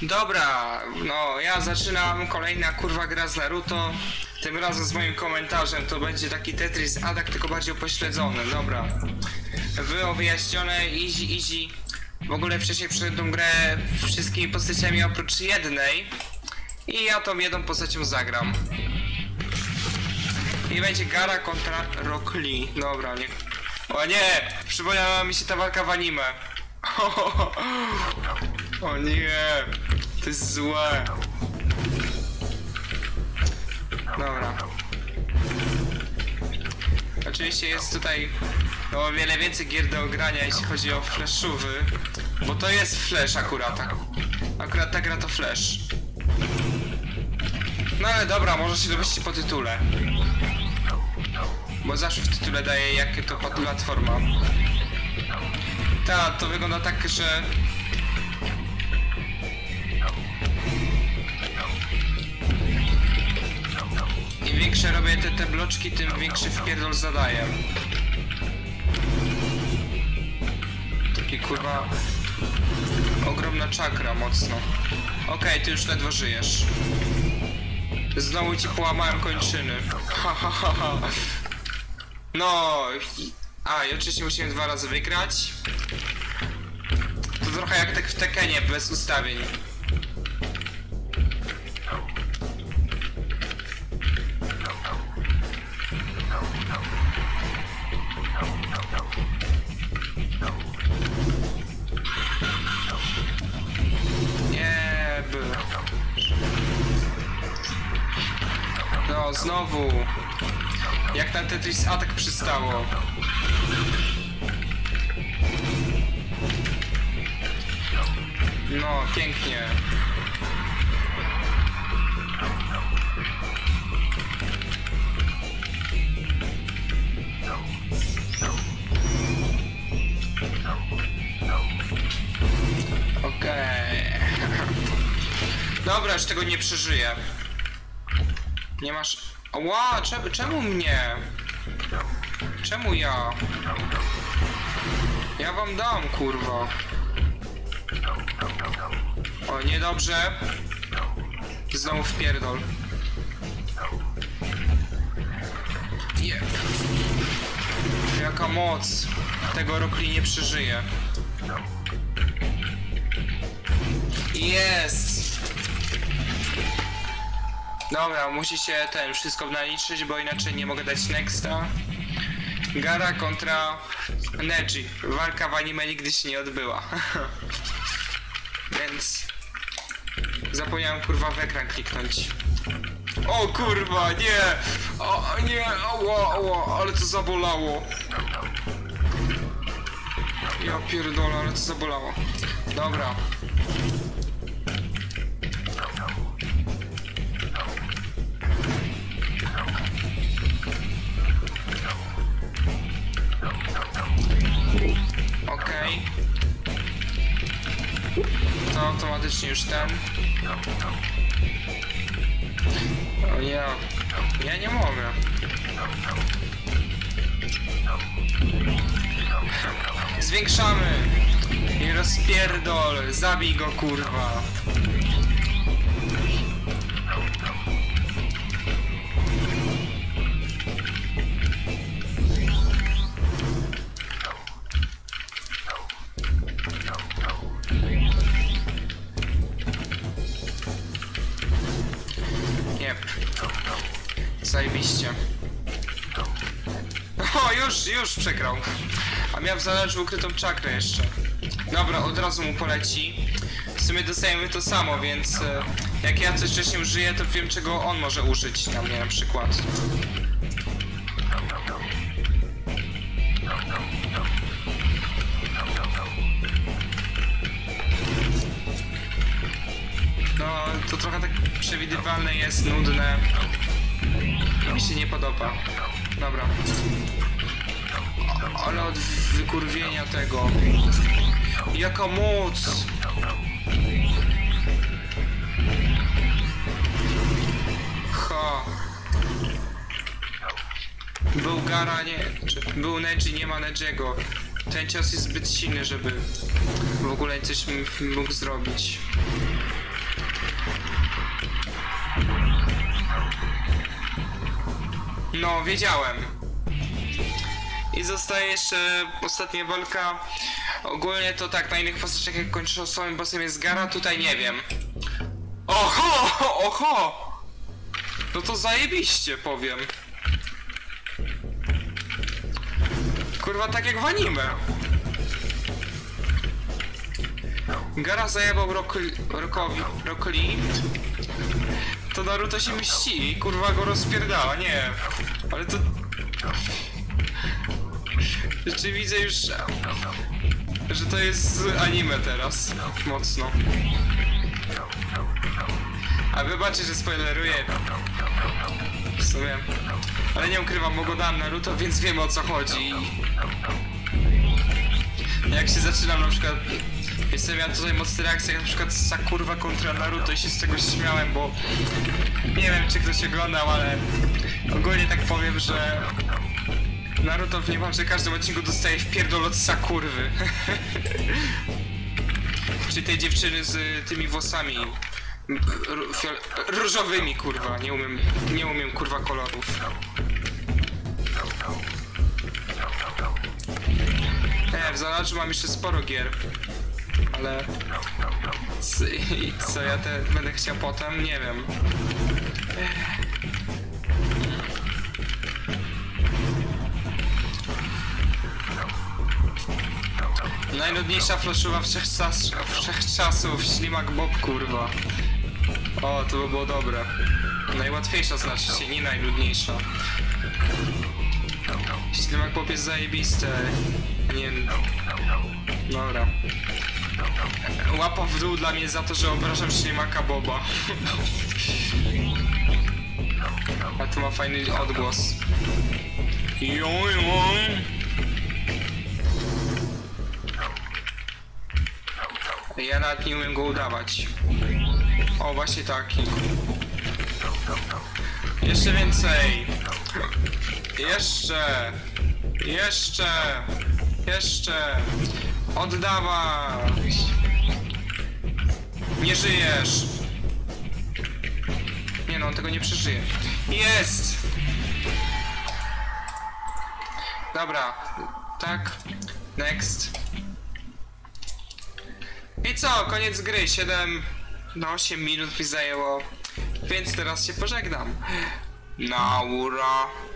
Dobra, no ja zaczynam kolejna kurwa gra z Naruto. Tym razem z moim komentarzem to będzie taki Tetris Attack, tylko bardziej upośledzony, dobra. Było wyjaśnione, easy. W ogóle wcześniej przeszedłem tą grę wszystkimi postaciami oprócz jednej. I ja tą jedną postacią zagram. I będzie Gaara kontra Rock Lee. Dobra, nie. O nie! Przypomniała mi się ta walka w anime. O nie! To jest złe. Dobra. Oczywiście jest tutaj o wiele więcej gier do grania, jeśli chodzi o flashowy. Bo to jest flash akurat. Akurat ta gra to flash. No ale dobra, może się dowiedzieć po tytule. Bo zawsze w tytule daje jakie to platforma. Ta, to wygląda tak, że... Im większe robię te bloczki, tym większy wpierdol zadaję. Taki kurwa... Ogromna czakra mocno. Okej, ty już ledwo żyjesz. Znowu ci połamałem kończyny. No... A, i oczywiście musimy 2 razy wygrać. To trochę jak tak w Tekkenie, bez ustawień. Nie, by. No, znowu. Jak na Tetris Attack przystało. No, pięknie. Okej. Dobra, już tego nie przeżyję. Nie masz... Ła, czemu mnie? Czemu ja? Ja wam dam, kurwa. O, niedobrze. Znowu wpierdol. Yeah. Jaka moc. Tego Rock Lee nie przeżyje. Jest. Dobra, musi się wszystko naliczyć, bo inaczej nie mogę dać nexta. Gaara kontra Neji. Walka w anime nigdy się nie odbyła. Więc... Zapomniałem kurwa w ekran kliknąć. O kurwa, nie! O nie, ała, ale to zabolało. Ja pierdolę, ale to zabolało. Dobra. Okej. To automatycznie już ten. O ja nie mogę. Zwiększamy. I rozpierdol. Zabij go, kurwa. Zajebiście. O, już przegrał. A miał w zanadrzu ukrytą czakrę jeszcze. Dobra, od razu mu poleci. W sumie dostajemy to samo, więc jak ja coś wcześniej użyję, to wiem, czego on może użyć na mnie na przykład. No, to trochę tak przewidywalne jest, nudne. Mi się nie podoba. Dobra. Ale od wykurwienia tego. Jaka moc! Ha. Był Gaara, nie... Był Neji, nie ma Nejiego. Ten cios jest zbyt silny, żeby w ogóle coś mógł zrobić. No, wiedziałem. I zostaje jeszcze ostatnia walka. Ogólnie to tak, na innych postaciach jak kończysz osobowym bossem jest Gara, tutaj nie wiem. Oho! Oho! No to zajebiście, powiem. Kurwa, tak jak w anime. Gara zajebał Rock Lee. To Naruto się mści, kurwa go rozpierdała, nie. Ale to... Czy widzę już, że to jest anime teraz, mocno. A wybaczcie, że spoileruję. W sumie. Ale nie ukrywam, bo go dałem Naruto, więc wiemy o co chodzi. Jak się zaczynam na przykład... Jestem ja tutaj mocne reakcje, jak na przykład Sakurwa kontra Naruto i się z tego śmiałem, bo... Nie wiem, czy ktoś oglądał, ale... Ogólnie tak powiem, że... Naruto w niemalże każdym odcinku dostaje wpierdol od Sakurwy. Czyli tej dziewczyny z tymi włosami różowymi, kurwa. Nie umiem kurwa kolorów. W zanadrzu mam jeszcze sporo gier. Ale... Co ja będę chciał potem? Nie wiem. Najnudniejsza flaszowa wszechczasów, Ślimak Bob, kurwa. O, to by było dobre. Najłatwiejsza znaczy się, nie najnudniejsza. Ślimak Bob jest zajebiste. Nie... Dobra. Łapa w dół dla mnie za to, że obrażam Ślimaka Boba. A tu ma fajny odgłos. Ja nawet nie umiem go udawać. O, właśnie taki. Jeszcze więcej. Jeszcze. Oddawaj. Nie żyjesz. Nie no, on tego nie przeżyje. Jest! Dobra. Tak. Next. I co? Koniec gry. 8 minut mi zajęło. Więc teraz się pożegnam. Naura.